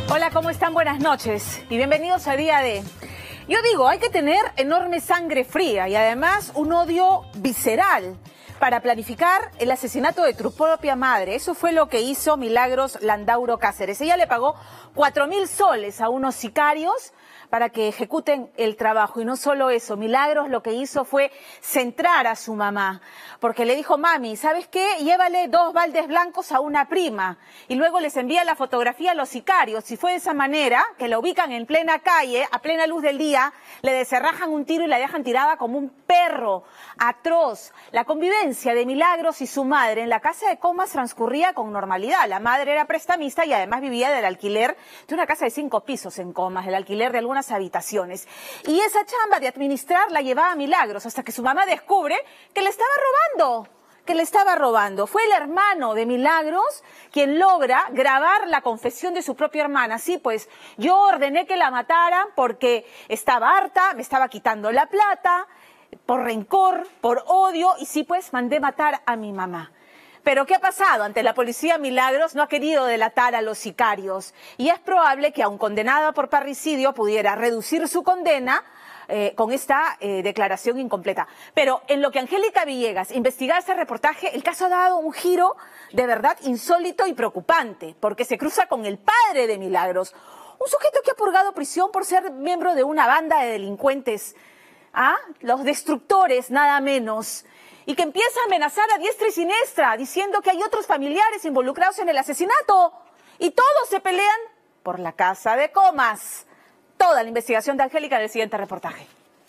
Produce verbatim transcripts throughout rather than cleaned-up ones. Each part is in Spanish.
Hola, ¿cómo están? Buenas noches y bienvenidos a Día D. Yo digo, hay que tener enorme sangre fría y además un odio visceral para planificar el asesinato de tu propia madre. Eso fue lo que hizo Milagros Landauro Cáceres. Ella le pagó cuatro mil soles a unos sicarios para que ejecuten el trabajo. Y no solo eso, Milagros lo que hizo fue centrar a su mamá, porque le dijo: mami, ¿sabes qué? Llévale dos baldes blancos a una prima. Y luego les envía la fotografía a los sicarios. Y fue de esa manera que la ubican en plena calle, a plena luz del día, le deserrajan un tiro y la dejan tirada como un perro. Atroz. La convivencia de Milagros y su madre en la casa de Comas transcurría con normalidad. La madre era prestamista y además vivía del alquiler de una casa de cinco pisos en Comas, el alquiler de algunas habitaciones. Y esa chamba de administrar la llevaba a Milagros hasta que su mamá descubre que le estaba robando, que le estaba robando. Fue el hermano de Milagros quien logra grabar la confesión de su propia hermana. Sí, pues yo ordené que la mataran porque estaba harta, me estaba quitando la plata, por rencor, por odio, y sí, pues mandé matar a mi mamá. Pero ¿qué ha pasado? Ante la policía, Milagros no ha querido delatar a los sicarios y es probable que, aun condenada por parricidio, pudiera reducir su condena eh, con esta eh, declaración incompleta. Pero en lo que Angélica Villegas investiga ese reportaje, el caso ha dado un giro de verdad insólito y preocupante, porque se cruza con el padre de Milagros, un sujeto que ha purgado prisión por ser miembro de una banda de delincuentes, ¿ah? Los Destructores, nada menos, y que empieza a amenazar a diestra y siniestra, diciendo que hay otros familiares involucrados en el asesinato, y todos se pelean por la casa de Comas. Toda la investigación de Angélica en el siguiente reportaje.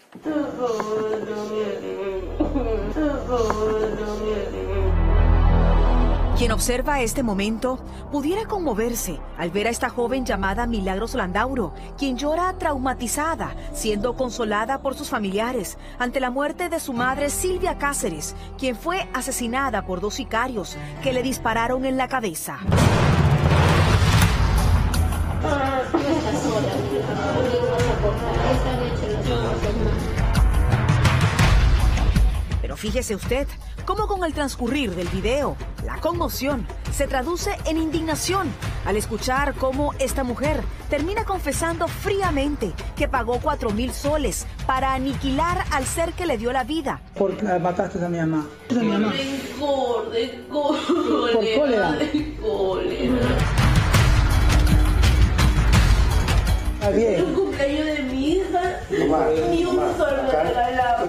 Quien observa este momento pudiera conmoverse al ver a esta joven llamada Milagros Landauro, quien llora traumatizada, siendo consolada por sus familiares ante la muerte de su madre Silvia Cáceres, quien fue asesinada por dos sicarios que le dispararon en la cabeza. Pero fíjese usted cómo con el transcurrir del video, la conmoción se traduce en indignación al escuchar cómo esta mujer termina confesando fríamente que pagó cuatro mil soles para aniquilar al ser que le dio la vida. ¿Por qué mataste a mi mamá? ¿A mi mamá? Rencor, de cólera. ¿Por cólera? De cólera. Está bien. El cumpleaños de mi hija, ni un sol me regalaba.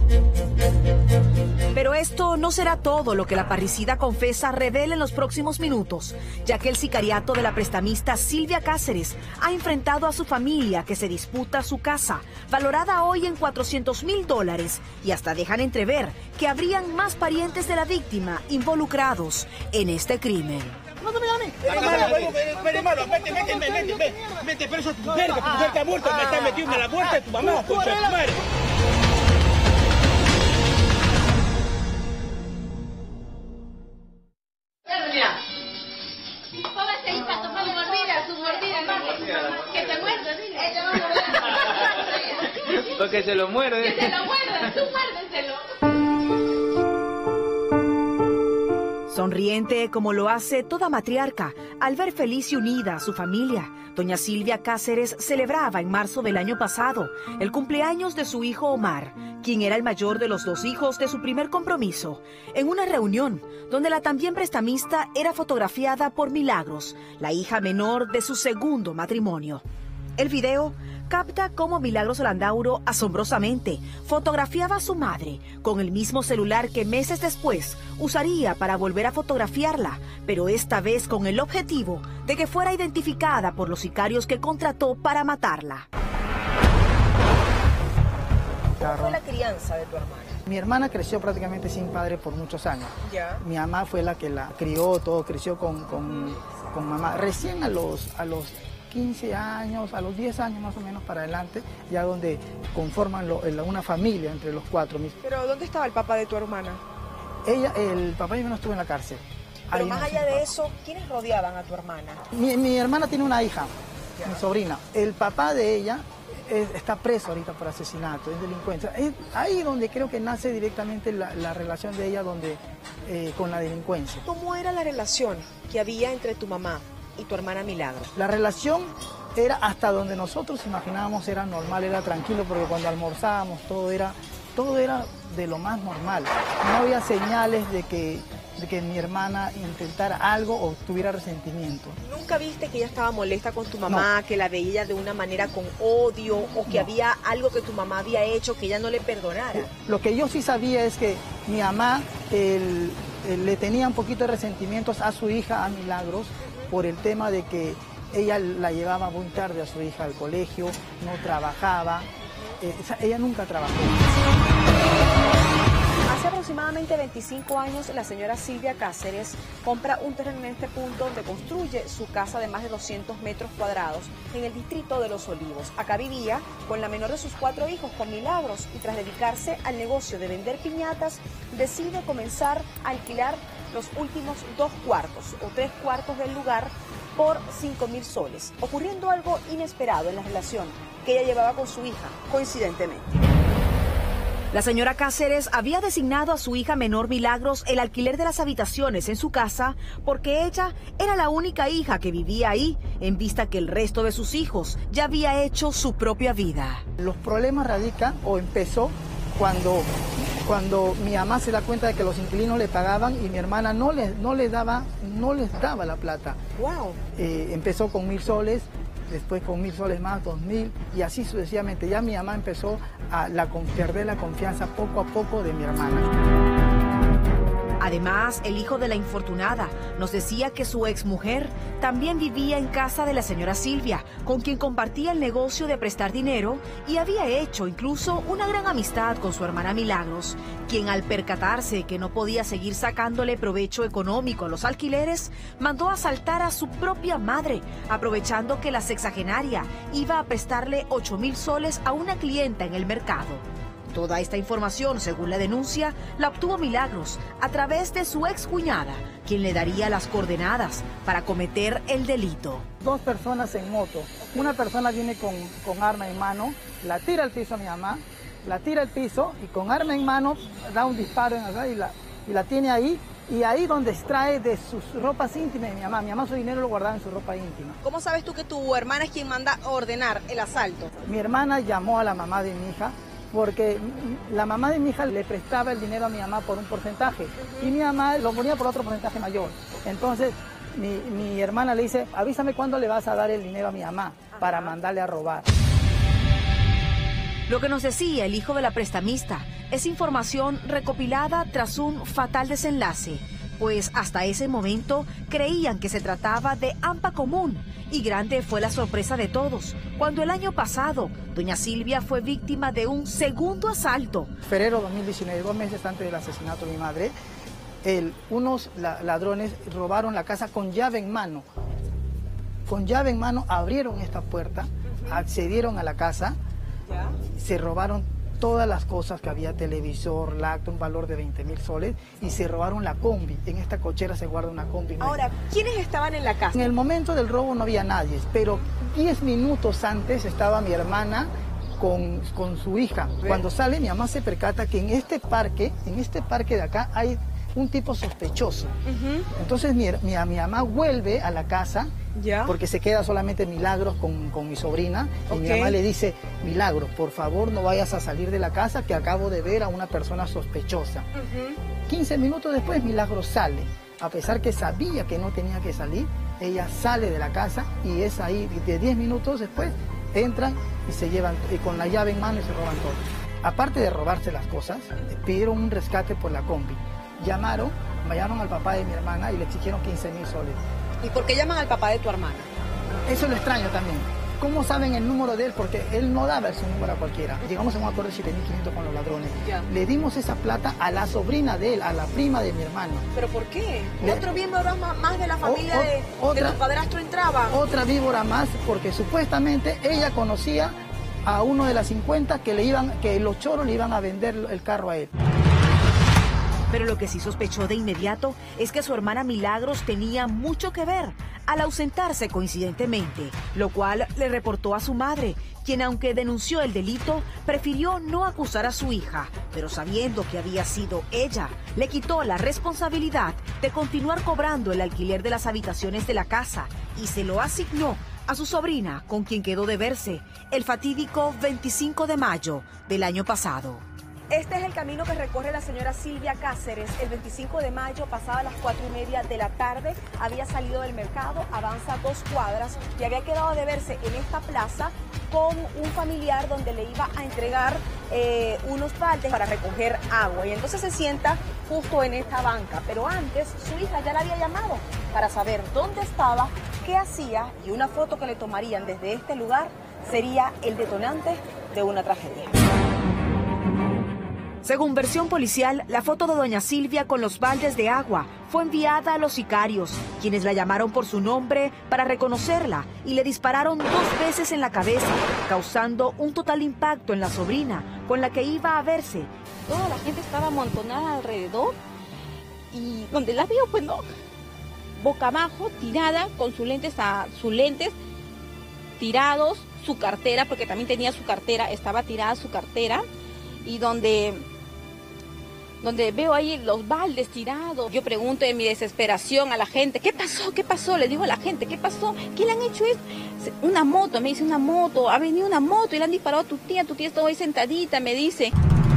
Pero esto no será todo lo que la parricida confesa revela en los próximos minutos, ya que el sicariato de la prestamista Silvia Cáceres ha enfrentado a su familia, que se disputa su casa, valorada hoy en cuatrocientos mil dólares, y hasta dejan entrever que habrían más parientes de la víctima involucrados en este crimen. No, no me llames. Vete, malo, vete, vete, vete, vete, vete, pero eso es tu verga, tu mujer está muerta, me está metiendo en la muerte de tu mamá, concha de tu madre. Que te muerdas, dile. Porque se lo muerde. Que se lo muerdas, tú muérdenselo. Sonriente como lo hace toda matriarca al ver feliz y unida a su familia, doña Silvia Cáceres celebraba en marzo del año pasado el cumpleaños de su hijo Omar, quien era el mayor de los dos hijos de su primer compromiso, en una reunión donde la también prestamista era fotografiada por Milagros, la hija menor de su segundo matrimonio. El video capta cómo Milagros Landauro asombrosamente fotografiaba a su madre con el mismo celular que meses después usaría para volver a fotografiarla, pero esta vez con el objetivo de que fuera identificada por los sicarios que contrató para matarla. ¿Cómo fue la crianza de tu hermana? Mi hermana creció prácticamente sin padre por muchos años. Ya. Mi mamá fue la que la crió, todo creció con, con, con mamá. Recién a los, a los quince años, a los diez años más o menos para adelante, ya donde conforman lo, una familia entre los cuatro. Pero ¿dónde estaba el papá de tu hermana? Ella, el papá de mi hermana estuvo en la cárcel. Pero Ahí más no, allá de eso, ¿quiénes rodeaban a tu hermana? Mi, mi hermana tiene una hija, Ya. mi sobrina. El papá de ella es, está preso ahorita por asesinato, es delincuencia. Es ahí donde creo que nace directamente la, la relación de ella donde, eh, con la delincuencia. ¿Cómo era la relación que había entre tu mamá y tu hermana Milagros? La relación era hasta donde nosotros imaginábamos era normal, era tranquilo, porque cuando almorzábamos todo era, todo era de lo más normal. No había señales de que, de que mi hermana intentara algo o tuviera resentimiento. ¿Nunca viste que ella estaba molesta con tu mamá, no, que la veía de una manera con odio, o que no, había algo que tu mamá había hecho que ella no le perdonara? Lo que yo sí sabía es que mi mamá el, el, le tenía un poquito de resentimientos a su hija, a Milagros, por el tema de que ella la llevaba muy tarde a su hija al colegio, no trabajaba, eh, o sea, ella nunca trabajó. Hace aproximadamente veinticinco años, la señora Silvia Cáceres compra un terreno en este punto donde construye su casa de más de doscientos metros cuadrados en el distrito de Los Olivos. Acá vivía con la menor de sus cuatro hijos, con Milagros, y tras dedicarse al negocio de vender piñatas, decide comenzar a alquilar los últimos dos cuartos o tres cuartos del lugar por cinco mil soles, ocurriendo algo inesperado en la relación que ella llevaba con su hija, coincidentemente. La señora Cáceres había designado a su hija menor Milagros el alquiler de las habitaciones en su casa porque ella era la única hija que vivía ahí, en vista que el resto de sus hijos ya había hecho su propia vida. Los problemas radican o empezó cuando, cuando mi mamá se da cuenta de que los inquilinos le pagaban y mi hermana no les, no les, daba, no les daba la plata. Wow. Eh, empezó con mil soles, después con mil soles más, dos mil, y así sucesivamente. Ya mi mamá empezó a la, perder la confianza poco a poco de mi hermana. Además, el hijo de la infortunada nos decía que su exmujer también vivía en casa de la señora Silvia, con quien compartía el negocio de prestar dinero y había hecho incluso una gran amistad con su hermana Milagros, quien al percatarse que no podía seguir sacándole provecho económico a los alquileres, mandó asaltar a su propia madre, aprovechando que la sexagenaria iba a prestarle ocho mil soles a una clienta en el mercado. Toda esta información, según la denuncia, la obtuvo Milagros a través de su excuñada, quien le daría las coordenadas para cometer el delito. Dos personas en moto. Una persona viene con, con arma en mano, la tira al piso a mi mamá, la tira al piso y con arma en mano da un disparo en acá y la, y la tiene ahí. Y ahí donde extrae de sus ropas íntimas de mi mamá. Mi mamá su dinero lo guardaba en su ropa íntima. ¿Cómo sabes tú que tu hermana es quien manda a ordenar el asalto? Mi hermana llamó a la mamá de mi hija, porque la mamá de mi hija le prestaba el dinero a mi mamá por un porcentaje y mi mamá lo ponía por otro porcentaje mayor. Entonces mi, mi hermana le dice, avísame cuándo le vas a dar el dinero a mi mamá para mandarle a robar. Lo que nos decía el hijo de la prestamista es información recopilada tras un fatal desenlace, pues hasta ese momento creían que se trataba de hampa común. Y grande fue la sorpresa de todos cuando el año pasado doña Silvia fue víctima de un segundo asalto. Febrero dos mil diecinueve, dos meses antes del asesinato de mi madre, el, unos la, ladrones robaron la casa con llave en mano. Con llave en mano abrieron esta puerta, accedieron a la casa, se robaron todas las cosas que había, televisor, lacto, un valor de veinte mil soles, y se robaron la combi. En esta cochera se guarda una combi. Ahora, ¿quiénes estaban en la casa? En el momento del robo no había nadie, pero diez minutos antes estaba mi hermana con, con su hija. Cuando sale, mi mamá se percata que en este parque, en este parque de acá, hay un tipo sospechoso. Uh-huh. Entonces mi, mi, mi mamá vuelve a la casa, ¿ya? Porque se queda solamente Milagros con, con mi sobrina. Y okay. Mi mamá le dice, Milagros, por favor no vayas a salir de la casa, que acabo de ver a una persona sospechosa. Uh-huh. quince minutos después Milagros sale. A pesar que sabía que no tenía que salir, ella sale de la casa y es ahí, de diez minutos después, entran y se llevan y con la llave en mano y se roban todo. Aparte de robarse las cosas, pidieron un rescate por la combi. Llamaron, llamaron al papá de mi hermana y le exigieron quince mil soles. ¿Y por qué llaman al papá de tu hermana? Eso es lo extraño también. ¿Cómo saben el número de él? Porque él no daba su número a cualquiera. Llegamos a un acuerdo de siete mil quinientos con los ladrones. Ya. Le dimos esa plata a la sobrina de él, a la prima de mi hermano. ¿Pero por qué? Le... ¿Otro miembro más de la familia o, o, de, otra, de tu padrastro entraba? Otra víbora más, porque supuestamente ella conocía a uno de las cincuenta que, le iban, que los choros le iban a vender el carro a él. Pero lo que sí sospechó de inmediato es que su hermana Milagros tenía mucho que ver al ausentarse coincidentemente, lo cual le reportó a su madre, quien aunque denunció el delito, prefirió no acusar a su hija, pero sabiendo que había sido ella, le quitó la responsabilidad de continuar cobrando el alquiler de las habitaciones de la casa y se lo asignó a su sobrina, con quien quedó de verse el fatídico veinticinco de mayo del año pasado. Este es el camino que recorre la señora Silvia Cáceres. El veinticinco de mayo, pasada las cuatro y media de la tarde, había salido del mercado, avanza dos cuadras y había quedado de verse en esta plaza con un familiar donde le iba a entregar eh, unos baldes para recoger agua. Y entonces se sienta justo en esta banca. Pero antes su hija ya la había llamado para saber dónde estaba, qué hacía, y una foto que le tomarían desde este lugar sería el detonante de una tragedia. Según versión policial, la foto de doña Silvia con los baldes de agua fue enviada a los sicarios, quienes la llamaron por su nombre para reconocerla y le dispararon dos veces en la cabeza, causando un total impacto en la sobrina con la que iba a verse. Toda la gente estaba amontonada alrededor y donde la vio, pues no, boca abajo, tirada, con sus lentes, a, sus lentes tirados, su cartera, porque también tenía su cartera, estaba tirada su cartera, y donde, donde veo ahí los baldes tirados. Yo pregunto en mi desesperación a la gente, ¿qué pasó? ¿Qué pasó? Le digo a la gente, ¿qué pasó? ¿Qué le han hecho esto? Una moto, me dice una moto, ha venido una moto y le han disparado a tu tía, tu tía está ahí sentadita, me dice.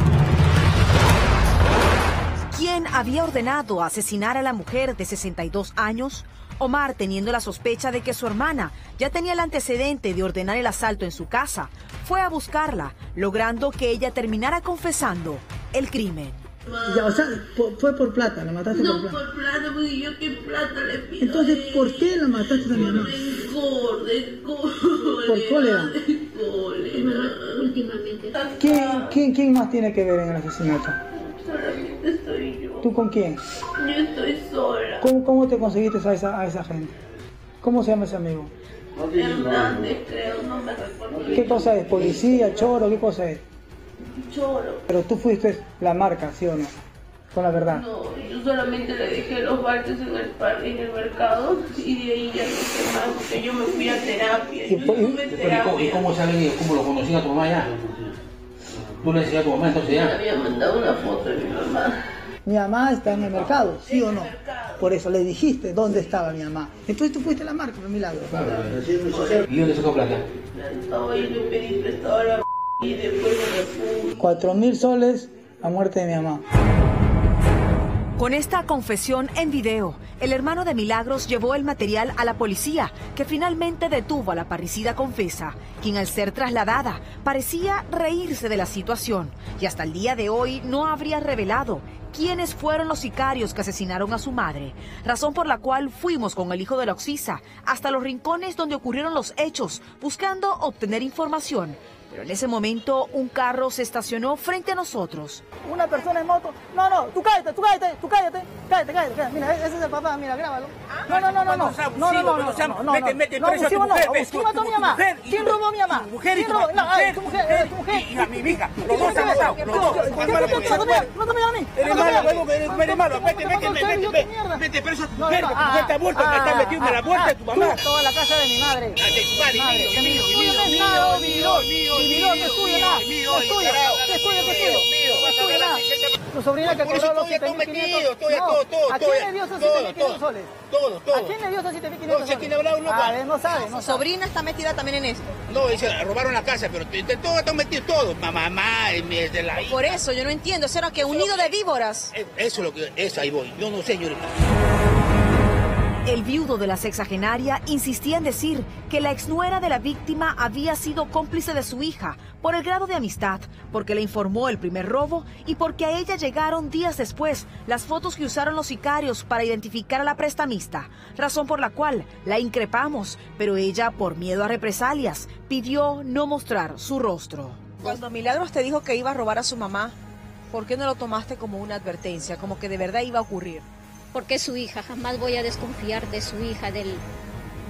¿Quién había ordenado asesinar a la mujer de sesenta y dos años? Omar, teniendo la sospecha de que su hermana ya tenía el antecedente de ordenar el asalto en su casa, fue a buscarla, logrando que ella terminara confesando el crimen. Ya, o sea, fue por plata, la mataste No, por plata. por plata, porque yo qué plata le pido. Entonces, ¿por qué la mataste a mi mamá? Rencor, de cólera. ¿Por cólera? De cólera. Últimamente. ¿Quién, quién, ¿Quién más tiene que ver en el asesinato? Solamente estoy yo. ¿Tú con quién? Yo estoy sola. ¿Cómo, cómo te conseguiste a esa, a esa gente? ¿Cómo se llama ese amigo? Hernández, creo, no me recuerdo. ¿Qué cosa es? ¿Policía, choro? ¿Qué cosa es? Choro. Pero tú fuiste la marca, ¿sí o no? Con la verdad. No, yo solamente le dejé los baldes en el, par, en el mercado y de ahí ya no sé más, porque yo me fui a terapia. ¿Y, Yo y, tuve ¿Y terapia. cómo, y cómo se ha venido? ¿Cómo lo conocía a tu mamá ya? ¿Tú le decías a tu mamá entonces Me ya? había mandado una foto de mi mamá. Mi mamá está en el mercado, ¿sí o no? Por eso le dijiste dónde estaba mi mamá. Entonces tú fuiste la marca, por milagro. ¿Y dónde sacó plata? Estaba ahí, le pedí prestado a la y después me fui. Cuatro mil soles, la muerte de mi mamá. Con esta confesión en video, el hermano de Milagros llevó el material a la policía, que finalmente detuvo a la parricida confesa, quien al ser trasladada parecía reírse de la situación y hasta el día de hoy no habría revelado quiénes fueron los sicarios que asesinaron a su madre, razón por la cual fuimos con el hijo de la Oxisa hasta los rincones donde ocurrieron los hechos, buscando obtener información. Pero en ese momento un carro se estacionó frente a nosotros. Una persona en moto. No, no, tú cállate, tú cállate, tú cállate. Cállate, cállate, cállate. Mira, ese es el papá, mira, grábalo. No, no, no, no, no. No, no, no, no, no. Mete, mete, No, preso a tu abusivo no. mujer, ves, ¿Quién tu- mató a mi tu mamá? mujer y ¿Quién tu- robó a mi mamá? tu mujer y ¿Quién tu robó? No, mujer, tu mujer, tu mujer. y a mi hija. Los ¿Qué dos tiene han que matado. ver? Los dos. ¿Qué tiene que ver? No te no te a mí. Eres No te malo, metas. eres eres malo. Vete, vete, vete, vete. Vete preso a tu mujer, que tu mujer está muerta, que está metido en la muerte de tu mamá. Toda la casa de mi madre. Ah, de tu madre, Madre, mío, mío, mío, mío, mío, mío, mío, mío, mío, mi mío, video que es tuyo, mío, nada. mío, Es tuyo, carajo. que es tuyo, que es tuyo. Mío, Es vas a tuyo, ganar nada. mi- Tu sobrina que Por eso cobró los estoy siete todo mil quinientos. metido, todo, No, todo, todo, ¿a todo, quién le dio esos todo, siete mil quinientos todo. soles? Todo, todo. ¿A quién le dio esos siete mil No quinientos sé soles? quién habrá, loco. A ver, no sabe, no Su sabe. sobrina está metida también en esto. No, dice, robaron la casa, pero de todo están metidos todos. Mamá, mamá, de la hija. Por eso, yo no entiendo, ¿será que un nido de víboras? Eso es lo que, eso ahí voy. Yo no sé, señorita. El viudo de la sexagenaria insistía en decir que la exnuera de la víctima había sido cómplice de su hija por el grado de amistad, porque le informó el primer robo y porque a ella llegaron días después las fotos que usaron los sicarios para identificar a la prestamista, razón por la cual la increpamos, pero ella, por miedo a represalias, pidió no mostrar su rostro. Cuando Milagros te dijo que iba a robar a su mamá, ¿por qué no lo tomaste como una advertencia, como que de verdad iba a ocurrir? Porque es su hija, jamás voy a desconfiar de su hija, del,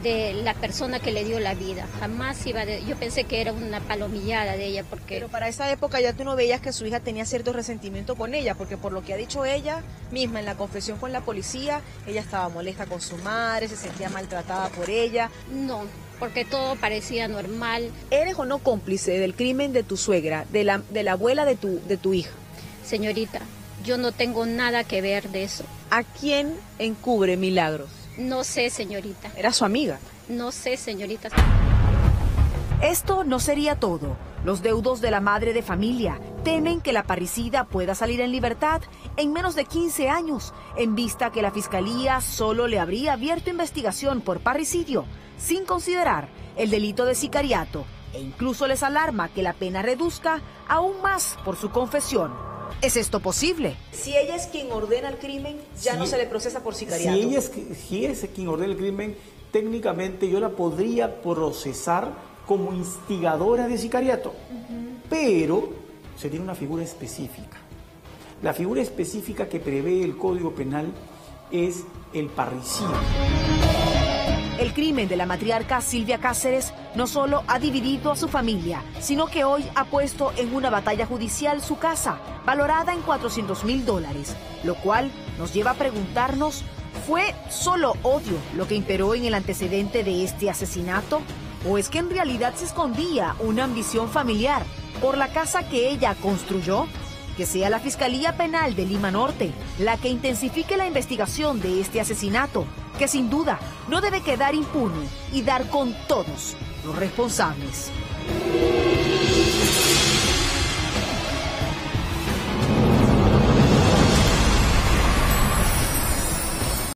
de la persona que le dio la vida. Jamás iba de... Yo pensé que era una palomillada de ella porque... Pero para esa época ya tú no veías que su hija tenía cierto resentimiento con ella, porque por lo que ha dicho ella misma en la confesión con la policía, ella estaba molesta con su madre, se sentía maltratada por ella. No, porque todo parecía normal. ¿Eres o no cómplice del crimen de tu suegra, de la, de la abuela de tu, de tu hija? Señorita, yo no tengo nada que ver de eso. ¿A quién encubre Milagros? No sé, señorita. ¿Era su amiga? No sé, señorita. Esto no sería todo. Los deudos de la madre de familia temen que la parricida pueda salir en libertad en menos de quince años, en vista que la fiscalía solo le habría abierto investigación por parricidio, sin considerar el delito de sicariato, e incluso les alarma que la pena reduzca aún más por su confesión. ¿Es esto posible? Si ella es quien ordena el crimen, ya si, no se le procesa por sicariato. Si ella es, si es quien ordena el crimen, técnicamente yo la podría procesar como instigadora de sicariato. Uh-huh. Pero se tiene una figura específica. La figura específica que prevé el Código Penal es el parricidio. El crimen de la matriarca Silvia Cáceres no solo ha dividido a su familia, sino que hoy ha puesto en una batalla judicial su casa, valorada en cuatrocientos mil dólares, lo cual nos lleva a preguntarnos, ¿fue solo odio lo que imperó en el antecedente de este asesinato? ¿O es que en realidad se escondía una ambición familiar por la casa que ella construyó? Que sea la Fiscalía Penal de Lima Norte la que intensifique la investigación de este asesinato, que sin duda no debe quedar impune y dar con todos los responsables.